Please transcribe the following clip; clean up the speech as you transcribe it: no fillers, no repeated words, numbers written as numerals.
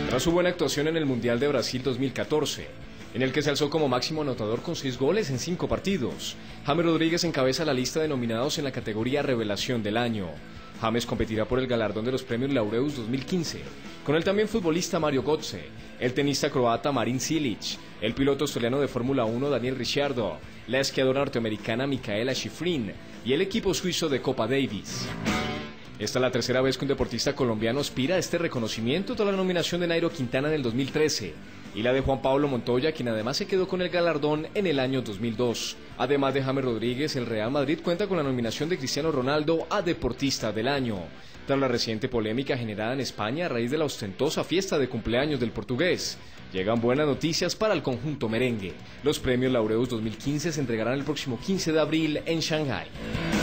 Tras su buena actuación en el Mundial de Brasil 2014, en el que se alzó como máximo anotador con 6 goles en 5 partidos, James Rodríguez encabeza la lista de nominados en la categoría Revelación del Año. James competirá por el galardón de los premios Laureus 2015, con el también futbolista Mario Götze, el tenista croata Marin Cilic, el piloto australiano de Fórmula 1 Daniel Ricciardo, la esquiadora norteamericana Mikaela Shiffrin y el equipo suizo de Copa Davis. Esta es la tercera vez que un deportista colombiano aspira a este reconocimiento tras la nominación de Nairo Quintana en el 2013 y la de Juan Pablo Montoya, quien además se quedó con el galardón en el año 2002. Además de James Rodríguez, el Real Madrid cuenta con la nominación de Cristiano Ronaldo a Deportista del Año, tras la reciente polémica generada en España a raíz de la ostentosa fiesta de cumpleaños del portugués. Llegan buenas noticias para el conjunto merengue. Los premios Laureus 2015 se entregarán el próximo 15 de abril en Shanghái.